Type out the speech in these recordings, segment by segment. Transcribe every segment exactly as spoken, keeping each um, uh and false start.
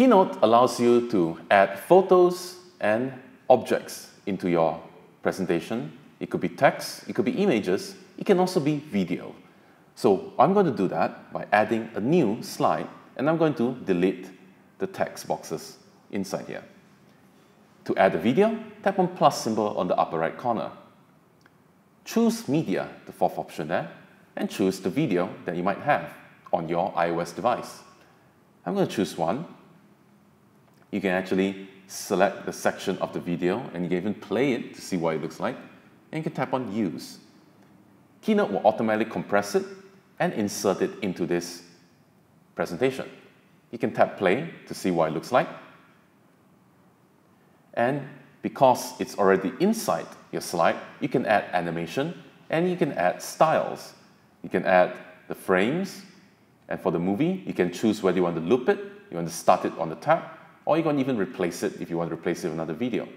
Keynote allows you to add photos and objects into your presentation. It could be text, it could be images, it can also be video. So I'm going to do that by adding a new slide, and I'm going to delete the text boxes inside here. To add a video, tap on plus symbol on the upper right corner. Choose Media, the fourth option there, and choose the video that you might have on your iOS device. I'm going to choose one. You can actually select the section of the video, and you can even play it to see what it looks like, and you can tap on Use. Keynote will automatically compress it and insert it into this presentation. You can tap play to see what it looks like. And because it's already inside your slide, you can add animation and you can add styles. You can add the frames, and for the movie, you can choose whether you want to loop it, you want to start it on the tab, or you can even replace it if you want to replace it with another video.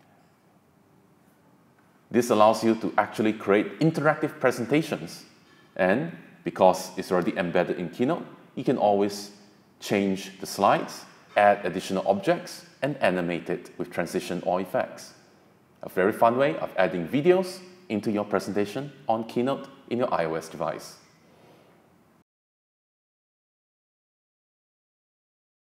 This allows you to actually create interactive presentations, and because it's already embedded in Keynote, you can always change the slides, add additional objects, and animate it with transition or effects. A very fun way of adding videos into your presentation on Keynote in your iOS device.